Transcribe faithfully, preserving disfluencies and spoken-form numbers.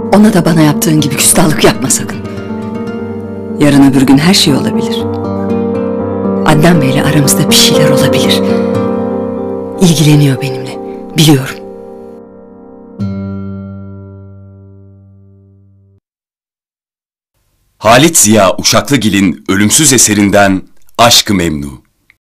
Ona da bana yaptığın gibi küstahlık yapma sakın. Yarın öbür gün her şey olabilir. Adnan Bey'le aramızda bir şeyler olabilir. İlgileniyor benimle, biliyorum. Halit Ziya Uşaklıgil'in ölümsüz eserinden Aşk-ı Memnu.